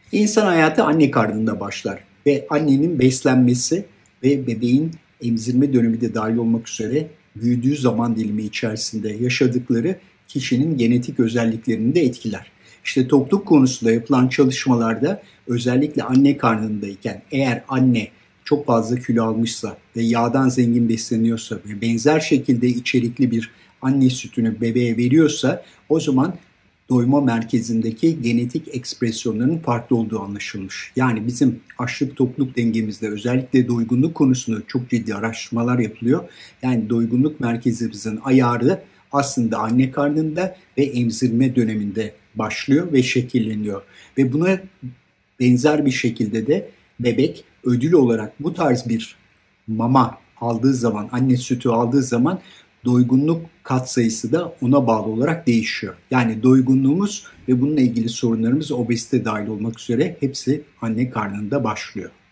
İnsan hayatı anne karnında başlar ve annenin beslenmesi ve bebeğin emzirme dönemi de dahil olmak üzere büyüdüğü zaman dilimi içerisinde yaşadıkları kişinin genetik özelliklerini de etkiler. İşte tokluk konusunda yapılan çalışmalarda özellikle anne karnındayken eğer anne çok fazla kilo almışsa ve yağdan zengin besleniyorsa ve benzer şekilde içerikli bir anne sütünü bebeğe veriyorsa o zaman doyma merkezindeki genetik ekspresyonların farklı olduğu anlaşılmış. Yani bizim açlık tokluk dengemizde özellikle doygunluk konusunda çok ciddi araştırmalar yapılıyor. Yani doygunluk merkezimizin ayarı aslında anne karnında ve emzirme döneminde başlıyor ve şekilleniyor. Ve buna benzer bir şekilde de bebek ödül olarak bu tarz bir mama aldığı zaman, anne sütü aldığı zaman doygunluk katsayısı da ona bağlı olarak değişiyor. Yani doygunluğumuz ve bununla ilgili sorunlarımız obezite dahil olmak üzere hepsi anne karnında başlıyor.